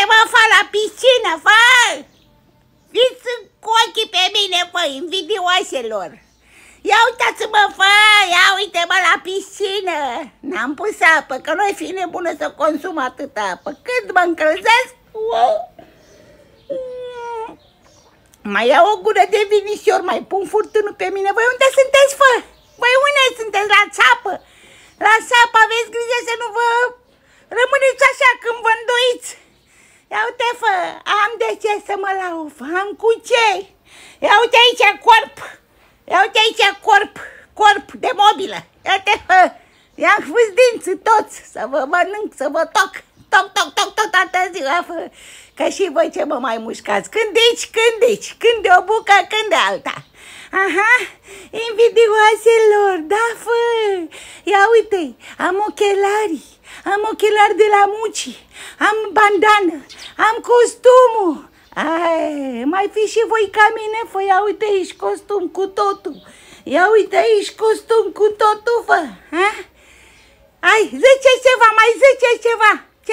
mă, fă, la piscină, fă! Fiți cu ochii pe mine, fă, invidioaselor! Ia uitați-mă, fă, ia uite-mă la piscină! N-am pus apă, că nu-i fi nebună să consum atâta apă. Când mă încălzesc, mai iau o gură de vinișor, mai pun furtunul pe mine. Voi unde sunteți, fă? Voi unde sunteți? La țapă? La țapă aveți grijă să nu vă rămâneți așa când vă îndoiți. Ia uite, fă, am de ce să mă lauf, am cu ce. Ia uite aici corp. Ia uite aici corp de mobilă. Ia uite, fă, i-am fus dinții toți, să vă mănânc, să vă toc toată ziua, fă. Că și voi ce mă mai mușcați, când când de o bucă, când de alta. Aha, invidioaselor, da, fă, ia uite, am ochelari de la Muci, am bandană, am costumul. Ai, mai fi și voi ca mine, fă, ia uite aici costum cu totul, ia uite aici costum cu totul, fă, ha? Ai, ziceți ceva, mai ziceți ceva, ce,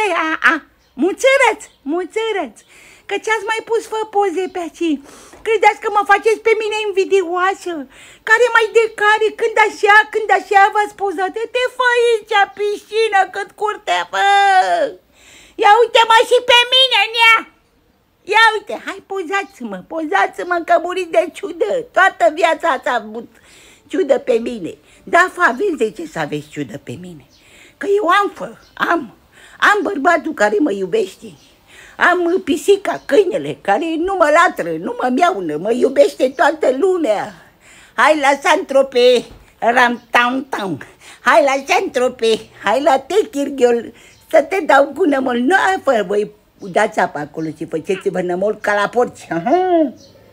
muțărăți, că ce-ați mai pus, fă, poze pe aici? Credeți că mă faceți pe mine invidioasă? Care mai de care, când așa v-ați pozat? Te fă aici, piscină, cât curte, fă! Ia uite-mă și pe mine, nea! Ia uite, hai, pozați-mă, că muriți de ciudă. Toată viața ați avut ciudă pe mine. Da, fă, aveți de ce să aveți ciudă pe mine? Că eu am bărbatul care mă iubește. Am pisica, câinele, care nu mă latră, nu mă miaună, mă iubește toată lumea. Hai la Saint-Tropez, ram-tam-tam. Hai la Saint-Tropez, hai la Techirghiol, să te dau cu nămol. Nu, fă, voi dați apa acolo și faceți-vă nămol ca la porci.